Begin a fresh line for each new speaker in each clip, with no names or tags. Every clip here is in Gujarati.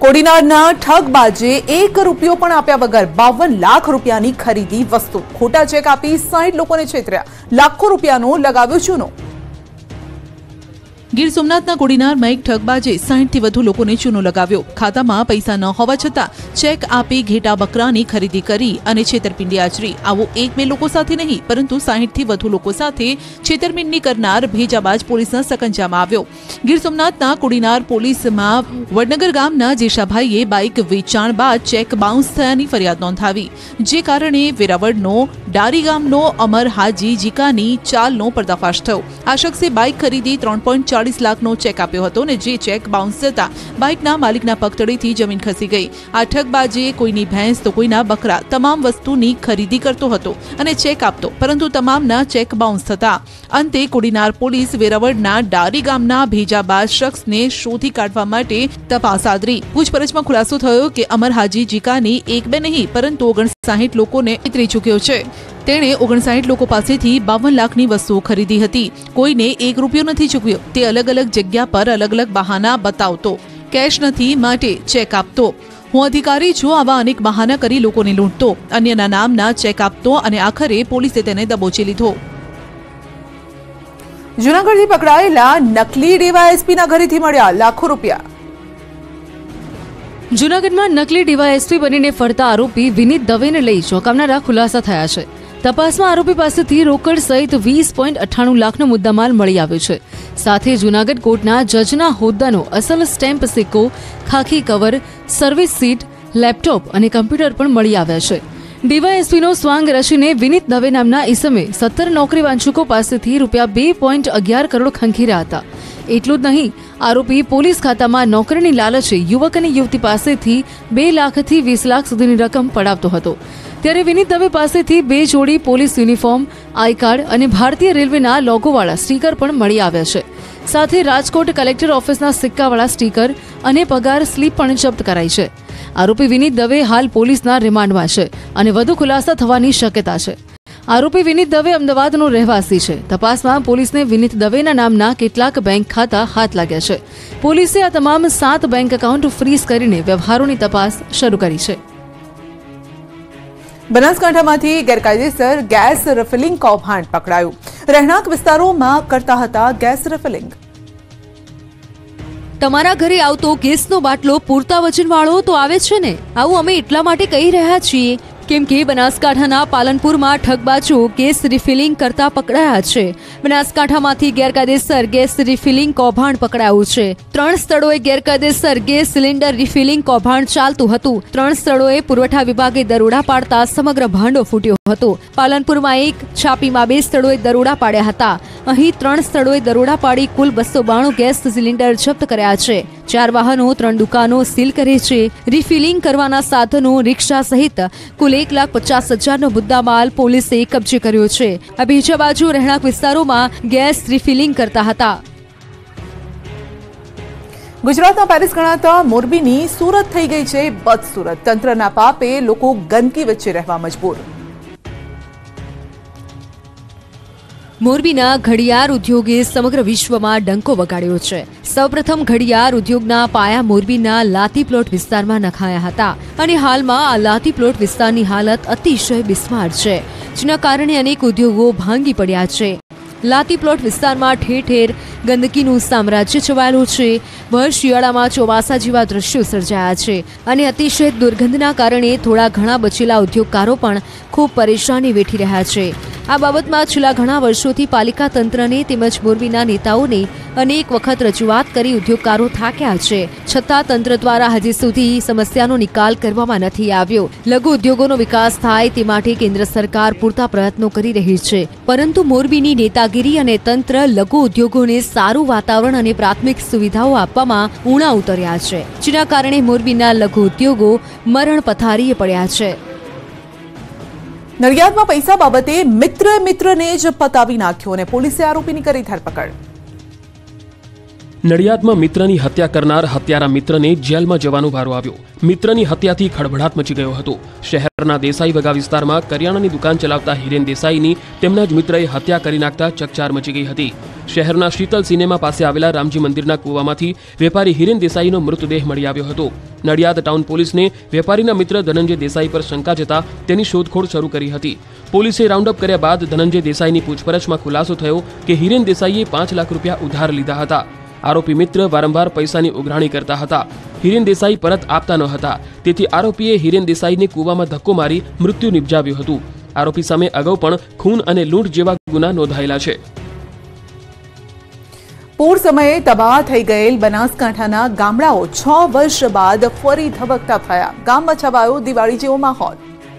કોડીનારના ઠગબાજે 1 રૂપિયો પણ આપ્યા વગર 52 લાખ રૂપિયાની ખરીદી વસ્તુ, ખોટા ચેક આપી 60 લોકોને છેતર્યા, લાખો રૂપિયાનો લગાવ્યો ચૂનો। ગીર સોમનાથના કોડીનારમાં એક ઠગબાજે 60થી વધુ લોકોને ચૂનો લગાવ્યો। ખાતામાં પૈસા ન હોવા છતાં ચેક આપી ઘેટા બકરાની ખરીદી કરી અને છેતરપિંડી આચરી। આવો 1-2 લોકો સાથે નહીં પરંતુ 60થી વધુ લોકો સાથે છેતરપિંડી કરનાર ભેજાબાજ પોલીસના સકંજામાં આવ્યો। ગીર સોમનાથના કોડીનાર પોલીસમાં વડનગર ગામના જેશાભાઈએ બાઇક વેચાણ બાદ ચેક બાઉન્સ થયાની ફરિયાદ નોંધાવી, જે કારણે વેરાવળનો ડારી ગામનો અમર હાજી જીકાની ચાલનો પર્દાફાશ થયો। આ શખ્સે બાઇક ખરીદી 3.40 લાખનો ચેક આપ્યો હતો અને જે ચેક બાઉન્સ થતા બાઇકના માલિકના પગતળેથી જમીન ખસી ગઈ। આ ઠગબાજે કોઈની ભેંસ તો કોઈના બકરા તમામ વસ્તુની ખરીદી કરતો હતો અને ચેક આપતો, પરંતુ તમામના ચેક બાઉન્સ થતા અંતે કોડીનાર પોલીસ વેરાવળના ડારી ગામના ભેજાબાજ શખ્સને શોધી કાઢવા માટે તપાસ આદરી। પૂછપરછમાં ખુલાસો થયો કે અમર હાજી જીકાની 1-2 નહીં પરંતુ 59 લોકોને છેતરી ચૂક્યો છે। તેણે 59 લોકો પાસેથી 52 લાખની વસ્તુઓ ખરીદી હતી। કોઈને 1 રૂપિયો નથી ચૂકવ્યો। તે અલગ અલગ જગ્યા પર અલગ અલગ બહાના બતાવતો, કેશ નથી માટે ચેક આપતો, હું અધિકારી છું આવા અનેક બહાના કરી લોકોને લૂંટતો, અન્યના નામના ચેક આપતો અને આખરે પોલીસે તેને દબોચી લીધો। જૂનાગઢથી પકડાયેલા નકલી ડીવાયએસપીના ઘરેથી મળ્યા લાખો રૂપિયા।
જૂનાગઢમાં નકલી ડીવાયએસપી બનીને ફરતા આરોપી વિનીત દવેને લઈ ચોંકાવનારા ખુલાસા થયા છે। તપાસમાં આરોપી પાસેથી રોકડ સહિત 20.98 લાખનો મુદ્દામાલ મળી આવ્યો છે। સાથે જૂનાગઢ કોર્ટના જજના હોદ્દાનો અસલ સ્ટેમ્પ સિક્કો, ખાખી કવર, સર્વિસ સીટ, લેપટોપ અને કમ્પ્યુટર પણ મળી આવ્યા છે। ડીવાયએસપીનો સ્વાંગ રચીને વિનીત દવે નામના ઈસમે 17 નોકરી વાંચુકો પાસેથી રૂપિયા 2.11 કરોડ ખંખેર્યા હતા। એટલું જ નહીં, આરોપી પોલીસ ખાતામાં નોકરીની લાલચે યુવક અને યુવતી પાસેથી 2 લાખથી 20 લાખ સુધીની રકમ પડાવતો હતો। ત્યારે વિનીત દવે પાસેથી 2 જોડી પોલીસ યુનિફોર્મ, આઈ કાર્ડ અને ભારતીય રેલવેના લોગોવાળા સ્ટીકર પણ મળી આવ્યા છે। સાથે રાજકોટ કલેક્ટર ઓફિસના સિક્કાવાળા સ્ટીકર અને પગાર સ્લીપ પણ જપ્ત કરાઈ છે। આરોપી વિનીત દવે હાલ પોલીસના રિમાન્ડમાં છે અને વધુ ખુલાસા થવાની શક્યતા છે। આરોપી વિનીત દવે અમદાવાદનો રહેવાસી છે। તપાસમાં પોલીસને વિનીત દવેના નામના કેટલાક બેંક ખાતા હાથ લાગ્યા છે। પોલીસે આ તમામ 7 બેંક એકાઉન્ટ ફ્રીઝ કરીને વ્યવહારોની તપાસ શરૂ કરી છે।
બનાસકાંઠામાંથી ગેરકાયદેસર ગેસ રિફિલિંગ કૌભાંડ પકડાયું। રહેણાંક વિસ્તારોમાં કરતા હતા ગેસ રિફિલિંગ।
તમારા ઘરે આવતો ગેસનો બાટલો પૂરતા વજનવાળો તો આવે છે ને? આવું અમે એટલા માટે કહી રહ્યા છીએ કેમ કે બનાસકાંઠાના પાલનપુરમાં ઠગબાજો ગેસ રિફિલિંગ કરતા પકડાયા છે। બનાસકાંઠામાંથી ગેરકાયદેસર ગેસ રિફિલિંગ કૌભાંડ પકડાયું છે। 3 સ્થળોએ ગેરકાયદેસર ગેસ સિલિન્ડર રિફિલિંગ કૌભાંડ ચાલતું હતું। 3 સ્થળોએ પુરવઠા વિભાગે દરોડા પાડતા સમગ્ર ભાંડો ફૂટ્યો હતો। પાલનપુરમાં 1, છાપીમાં 2 સ્થળોએ દરોડા પાડ્યા હતા। અહીં 3 સ્થળોએ દરોડા પાડી કુલ 292 ગેસ સિલિન્ડર જપ્ત કર્યા છે। 4 વાહનો, 3 દુકાનો સીલ કરે છે। રિફિલિંગ કરવાના સાધનો, રિક્ષા સહિત કુલ 1,50,000નો મુદ્દામાલ પોલીસે કબજે કર્યો છે। આ બીજા બાજુ રહેણાંક વિસ્તારોમાં ગેસ રિફિલિંગ કરતા હતા।
ગુજરાતના પેરિસ ગણાતા મોરબીની સુરત થઈ ગઈ છે બદસુરત। તંત્રના પાપે લોકો ગંદકી વચ્ચે રહેવા મજબૂર।
મોરબીના ઘડિયાળ ઉદ્યોગે સમગ્ર વિશ્વમાં ડંકો વગાડ્યો છે। સૌપ્રથમ ઘડિયાળ ઉદ્યોગના પાયા મોરબીના લાતી પ્લોટ વિસ્તારમાં નખાયા હતા અને હાલમાં આ લાતી પ્લોટ વિસ્તારની હાલત અતિશય બિસ્માર છે, જેના કારણે અનેક ઉદ્યોગો ભાંગી પડ્યા છે। લાતી પ્લોટ વિસ્તારમાં ઠેર ઠેર ગંદકીનું સામ્રાજ્ય છવાયેલું છે। ભર શિયાળામાં ચોમાસા જેવા દ્રશ્યો સર્જાયા છે અને અતિશય દુર્ગંધના કારણે થોડા ઘણા બચેલા ઉદ્યોગકારો પણ ખૂબ પરેશાની વેઠી રહ્યા છે। આ બાબતમાં છેલ્લા ઘણા વર્ષોથી પાલિકા તંત્રને તેમજ મોરબીના નેતાઓને અનેક વખત રજૂઆત કરી ઉદ્યોગકારો થાક્યા છે, છતાં તંત્ર દ્વારા હજી સુધી સમસ્યાનો નિકાલ કરવામાં નથી આવ્યો। લઘુ ઉદ્યોગોનો વિકાસ થાય તે માટે કેન્દ્ર સરકાર પૂરતા પ્રયત્નો કરી રહી છે, પરંતુ મોરબીની નેતાગીરી અને તંત્ર લઘુ ઉદ્યોગોને સારું વાતાવરણ અને પ્રાથમિક સુવિધાઓ આપવામાં ઊણા ઉતર્યા છે, જેના કારણે મોરબીના લઘુ ઉદ્યોગો મરણ પથારીએ પડ્યા છે।
નડિયાદમાં પૈસા બાબતે મિત્રને જ પતાવી નાખ્યો અને પોલીસે આરોપીની કરી ધરપકડ।
નડિયાદમાં મિત્રની હત્યા કરનાર હત્યારા મિત્રને જેલમાં જવાનો વારો આવ્યો. મિત્રની હત્યાથી ખળભળાટ મચી ગયો હતો. શહેરના દેસાઈ વગા વિસ્તારમાં કરિયાણાની દુકાન ચલાવતા હિરેન દેસાઈની તેમના જ મિત્રએ હત્યા કરી નાખતા ચકચાર મચી ગઈ હતી. શહેરના શીતલ સિનેમા પાસે આવેલા રામજી મંદિરના કૂવામાંથી વેપારી હિરેન દેસાઈનો મૃતદેહ મળી આવ્યો હતો. નડિયાદ ટાઉન પોલીસને વેપારીના મિત્ર ધનંજય દેસાઈ પર શંકા જતા તેની શોધખોળ શરૂ કરી હતી. પોલીસે રાઉન્ડઅપ કર્યા બાદ ધનંજય દેસાઈની પૂછપરછમાં ખુલાસો થયો કે હિરેન દેસાઈએ 5 લાખ રૂપિયા ઉધાર લીધા હતા. આરોપી મિત્ર વારંવાર પૈસાની ઉઘરાણી કરતા હતા. હિરેન દેસાઈ પરત આપતા ન હતા, તેથી આરોપીએ હિરેન દેસાઈને કૂવામાં ધક્કો મારી મૃત્યુ નિપજાવ્યું હતું. આરોપી સામે અગાઉ પણ ખૂન અને લૂંટ જેવા ગુના નોંધાયેલા છે.
પૂર સમયે તબાહ થઈ ગયેલ બનાસકાંઠાના ગામડાઓ 6 વર્ષ બાદ ફરી ધબકતા થયા. ગામમાં છવાયો દિવાળી જેવો માહોલ.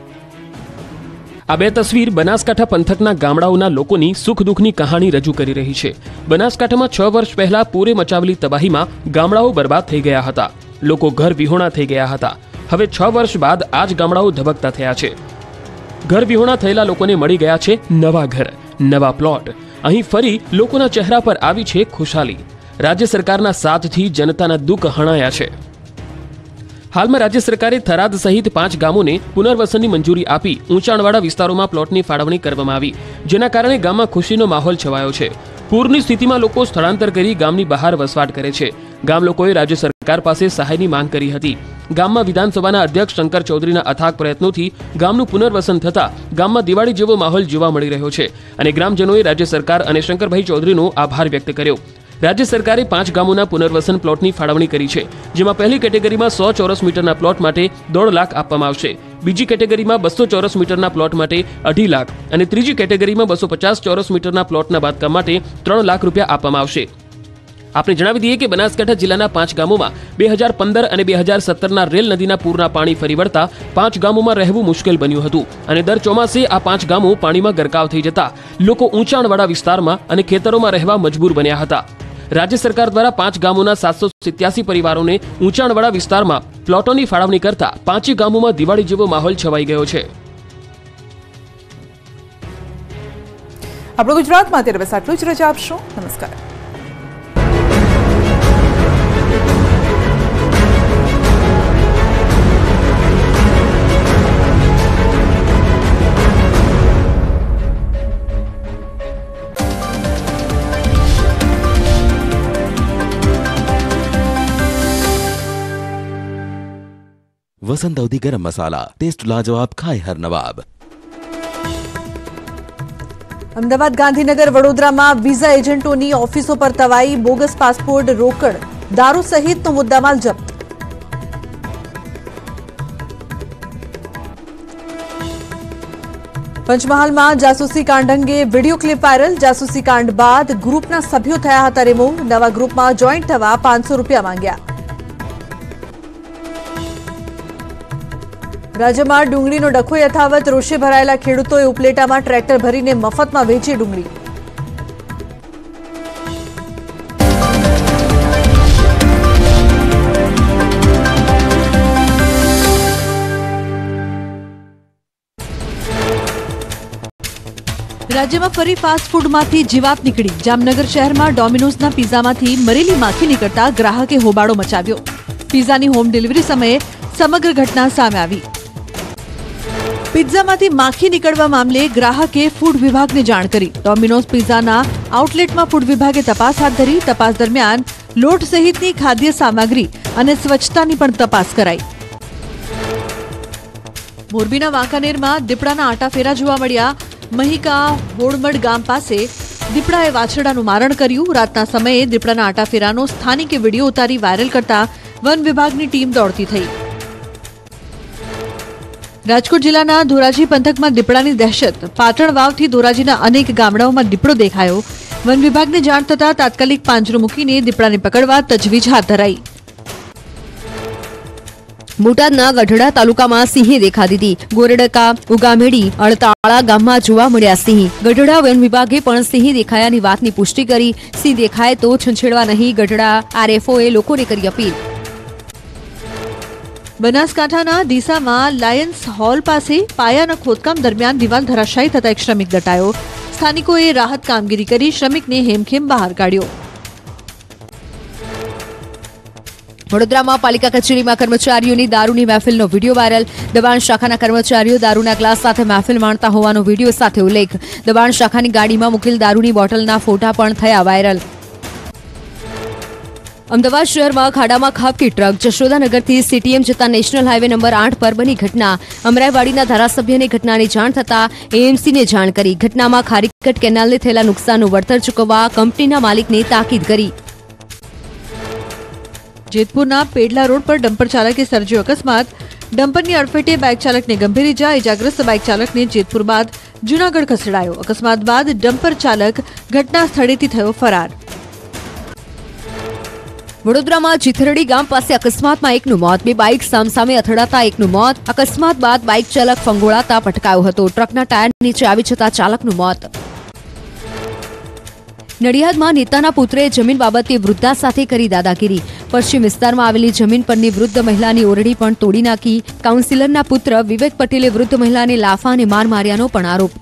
આ બે તસવીર બનાસકાંઠા પંથકના ગામડાઓના લોકોની સુખ દુઃખની કહાણી રજૂ કરી રહી છે. બનાસકાંઠામાં 6 વર્ષ પહેલા પૂરે મચાવેલી તબાહીમાં ગામડાઓ બરબાદ થઈ ગયા હતા. લોકો ઘર વિહોણા થઈ ગયા હતા. હવે 6 વર્ષ બાદ આ જ ગામડાઓ ધબકતા થયા છે. ઘર વિહોણા થયેલા લોકોને મળી ગયા છે નવા ઘર, નવા પ્લોટ. અહીં ફરી લોકોના ચહેરા પર આવી છે ખુશાલી. રાજ્ય સરકારના સાથથી જનતાના દુઃખ હણાયા છે. હાલમાં રાજ્ય સરકારે થરાદ સહિત 5 ગામોને પુનર્વસનની મંજૂરી આપી ઊંચાણવાળા વિસ્તારોમાં પ્લોટની ફાળવણી કરવામાં આવી, જેના કારણે ગામમાં ખુશીનો માહોલ છવાયો છે. પૂરની સ્થિતિમાં લોકો સ્થળાંતર કરી ગામની બહાર વસવાટ કરે છે. ગામ લોકોએ રાજ્ય સરકાર પાસે સહાયની માંગ કરી હતી. ગામમાં વિધાનસભાના અધ્યક્ષ શંકર ચૌધરીના અથાગ પ્રયત્નોથી ગામનું પુનર્વસન થતા ગામમાં દિવાળી જેવો માહોલ જોવા મળી રહ્યો છે અને ગ્રામજનોએ રાજ્ય સરકાર અને શંકરભાઈ ચૌધરીનો આભાર વ્યક્ત કર્યો. રાજ્ય સરકારે 5 ગામોના પુનર્વસન પ્લોટની ફાળવણી કરી છે, જેમાં પહેલી કેટેગરીમાં 100 ચોરસ મીટરના પ્લોટ માટે 1.5 લાખ આપવામાં આવશે. બીજી કેટેગરીમાં 200 ચોરસ મીટરના પ્લોટ માટે 2.5 લાખ અને ત્રીજી કેટેગરીમાં 250 ચોરસ મીટરના પ્લોટના બાંધકામ માટે 3 લાખ રૂપિયા આપવામાં આવશે. આપણે જણાવી દઈએ કે બનાસકાંઠા જિલ્લાના 5 ગામોમાં 2015 અને 2017ના રેલ નદીના પૂરના પાણી ફરી વળતા 5 ગામોમાં રહેવું મુશ્કેલ બન્યું હતું અને દર ચોમાસે આ 5 ગામો પાણીમાં ગરકાવ થઈ જતા લોકો ઊંચાણવાળા વિસ્તારમાં અને ખેતરોમાં રહેવા મજબૂર બન્યા હતા. રાજ્ય સરકાર દ્વારા 5 ગામોના 787 પરિવારોને ઊંચાણવાળા વિસ્તારમાં પ્લોટોની ફાળવણી કરતા 5 ગામોમાં દિવાળી જેવો માહોલ છવાઈ ગયો છે.
આપણો ગુજરાતમાં અત્યારે બસ આટલું જ. રજા આપશો. નમસ્કાર.
वसंत अवधि गरम मसाला, टेस्ट लाजवाब, खाए हर नवाब.
અમદાવાદ, ગાંધીનગર, વડોદરામાં વિઝા એજન્ટોની ઓફિસો પર તવાઈ. બોગસ પાસપોર્ટ, રોકડ, દારૂ સહિતનો મુદ્દામાલ જપ્ત. પંચમહાલમાં જાસૂસી કાંડ અંગે વિડીયો ક્લિપ વાયરલ. જાસૂસી કાંડ બાદ ગ્રુપના સભ્યો થયા હતા રિમૂવ. નવા ગ્રુપમાં જોઈન્ટ થવા 500 રૂપિયા માંગ્યા. રાજ્યમાં ડુંગળીનો ડખો યથાવત. રોષે ભરાયેલા ખેડૂતોએ ઉપલેટામાં ટ્રેક્ટર ભરીને મફતમાં વેચી ડુંગળી. રાજ્યમાં ફરી ફાસ્ટ ફૂડમાંથી જીવાત નીકળી. જામનગર શહેરમાં ડોમિનોઝના પિઝામાંથી મરેલી માખી નીકળતા ગ્રાહકે હોબાળો મચાવ્યો. પિઝાની હોમ ડિલિવરી સમયે સમગ્ર ઘટના સામે આવી. પિઝામાંથી માખી નીકળવા મામલે ગ્રાહકે ફૂડ વિભાગને જાણ કરી. ડોમિનોઝ પિઝાના આઉટલેટમાં ફૂડ વિભાગે તપાસ હાથ ધરી. તપાસ દરમિયાન લોટ સહિતની ખાદ્ય સામગ્રી અને સ્વચ્છતાની પણ તપાસ કરાઈ. મોરબીના વાંકાનેરમાં દીપડાના આટાફેરા જોવા મળ્યા. મહિકા હોડમડ ગામ પાસે દીપડાએ વાછરડાનું મારણ કર્યું. રાતના સમયે દીપડાના આટાફેરાનો સ્થાનિકે વિડીયો ઉતારી વાયરલ કરતા વન વિભાગની ટીમ દોડતી થઈ. રાજકોટ જિલ્લાના ધોરાજી પંથકમાં દીપડાની દહેશત. પાટણ વાવથી ધોરાજીના અનેક ગામડાઓમાં દીપડો દેખાયો. વન વિભાગને જાણ થતાં તાત્કાલિક પાંજરો મૂકીને દીપડાને પકડવા તજવીજ હાથ ધરાઈ.
બોટાદના ગઢડા તાલુકામાં સિંહે દેખા દીધી. ગોરડકા, ઉગામેડી, અળતાળા ગામમાં જોવા મળ્યા સિંહ. ગઢડા વન વિભાગે પણ સિંહ દેખાયાની વાતની પુષ્ટિ કરી. સિંહ દેખાય તો છંછેડવા નહીં, ગઢડા આરએફઓએ લોકોને કરી અપીલ. બનાસકાંઠાના ડીસામાં લાયન્સ હોલ પાસે પાયાના ખોદકામ દરમિયાન દિવાલ ધરાશાયી થતા એક શ્રમિક દટાયો. સ્થાનિકોએ રાહત કામગીરી કરી શ્રમિકને હેમખેમ બહાર કાઢ્યો. વડોદરામાં પાલિકા કચેરીમાં કર્મચારીઓની દારૂની મહેફિલનો વિડીયો વાયરલ. દબાણ શાખાના કર્મચારીઓ દારૂના ગ્લાસ સાથે મહેફિલ માણતા હોવાનો વિડીયો સાથે ઉલ્લેખ. દબાણ શાખાની ગાડીમાં મૂકેલ દારૂની બોટલના ફોટા પણ થયા વાયરલ. અમદાવાદ શહેરમાં ખાડામાં ખાબકી ટ્રક. જશોદાનગરથી સીટીએમ જતા નેશનલ હાઈવે નંબર 8 પર બની ઘટના. અમરાઈવાડીના ધારાસભ્યને ઘટનાની જાણ થતા એએમસીને જાણ કરી. ઘટનામાં ખારીકટ કેનાલને થયેલા નુકસાનનું વળતર ચૂકવવા કંપનીના માલિકને તાકીદ કરી.
જેતપુરના પેડલા રોડ પર ડમ્પર ચાલકે સર્જ્યો અકસ્માત. ડમ્પરની અડફેટે બાઇક ચાલકને ગંભીર ઇજા. ઇજાગ્રસ્ત બાઇક ચાલકને જેતપુર બાદ જૂનાગઢ ખસેડાયો. અકસ્માત બાદ ડમ્પર ચાલક ઘટના સ્થળેથી થયો ફરાર.
વડોદરામાં ચિથરડી ગામ પાસે અકસ્માતમાં એકનું મોત. બે બાઇક સામસામે અથડાતા એકનું મોત. અકસ્માત બાદ બાઇક ચાલક ફંગોળાતા પટકાયો હતો. ટ્રકના ટાયર નીચે આવી જતા ચાલકનું મોત. નડિયાદમાં નેતાના પુત્રે જમીન બાબતે વૃદ્ધા સાથે કરી દાદાગીરી. પશ્ચિમ વિસ્તારમાં આવેલી જમીન પરની વૃદ્ધ મહિલાની ઓરડી પણ તોડી નાખી. કાઉન્સિલરના પુત્ર વિવેક પટેલે વૃદ્ધ મહિલાને લાફા અને માર માર્યાનો પણ આરોપ.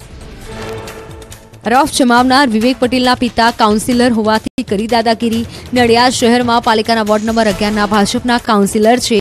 રોફ જમાવનાર વિવેક પટેલના પિતા કાઉન્સિલર હોવાથી કરી દાદાગીરી. નડિયાદ શહેરમાં પાલિકાના વોર્ડ નંબર 11ના ભાજપના કાઉન્સિલર છે.